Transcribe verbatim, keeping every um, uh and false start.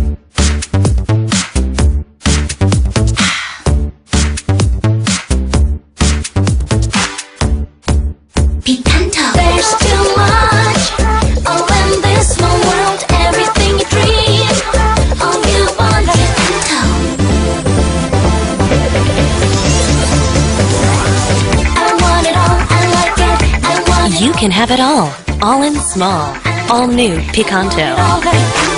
Picanto. There's too much, oh, in this small world, everything you dream, all you want. Picanto. I want it all, I like it, I want it. You can have it all, all in small. All new Picanto. all.